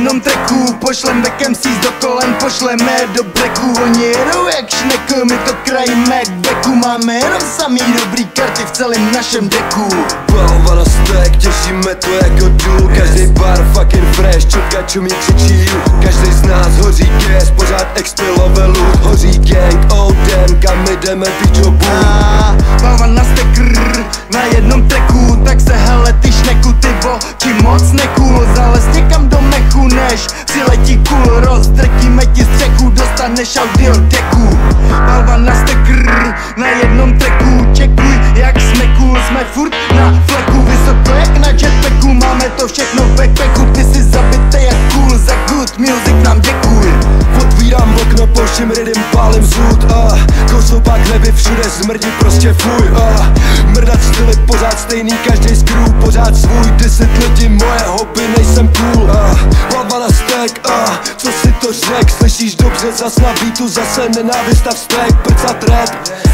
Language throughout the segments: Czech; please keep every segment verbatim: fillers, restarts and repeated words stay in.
jednom tracku. Pošlem back M Cs do kolen, pošleme do blacku. Oni jedou jak šnek, my to krajíme k backu. Máme jenom samý dobrý karty v celém našem deku. Balva na stack, těšíme to jako důl. Každý bar fucking fresh, čutka čumí křičí. Každý z nás hoří gas, pořád extra levelu. Hoří gang, oh damn, kam my jdeme, pičo boom. Balva na stack, na jednom tracku. Tak se hele ty šneku, ty ti moc nekůl. Zales někam do mechu, než přiletí kůl. Rozdrtíme ti střechu, dostaneš audio deku. Balva na stack, na jednom tracku. Čekuj jak jsme cool, jsme furt na fleku. Vysoko jak na jetpacku, máme to všechno v backpacku. Ty jsi zabitej jak cool, za good music nám děkuj. Otvírám okno, pouštím rhythm, pálím zůd a kousou pak neby, všude smrdí, prostě fuj a mrdat styly pořád stejný, každý z crew pořád svůj. Deset lidí moje hobby, nejsem cool a balva na stack a co si to řek, slyšíš dobře, zas na beatu, zase nenávist a vztek, prcat rap.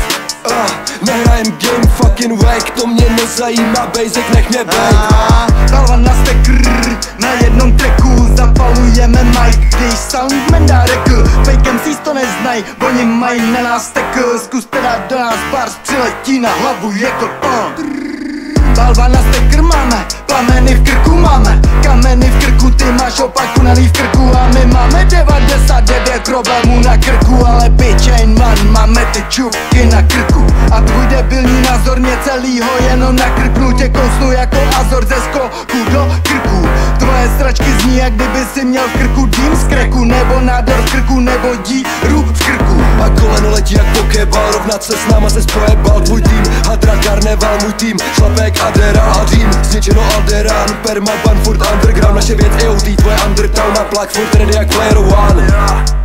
Uh, nehrajem game fucking wack, to mě nezajímá, basic nech mě bejt. Balva na stack, na jednom tracku. Zapalujeme mic, když soundman dá rekl. Fake M Cs to neznaj, oni mají na nás tekl. Zkuste dát do nás bars, přiletí na hlavu jako on. Balva na stack máme, plameny v krku máme. Kameny v krku, ty máš opakunaný v krku. A my máme devadesát devět problémů na krku. Ale bitch ain't man, máme ty čuky na krku. A tvůj debilní názor mě celýho jenom nakrknu. Tě kousnu jako Azor ze skoku do krku. Tvoje sračky zní, jak kdyby si měl v krku dým z kreku. Nebo nádor v krku, nebo díru v krku. A koleno letí jak pokebal, rovnat se s náma se spojebal tvůj tým. Hadra karneval, můj tým, šlapek Adera a Dream. Zničeno Alderan, perma ban, furt underground. Naše věc E O D, tvoje undertown a plak, furt ready jak player one.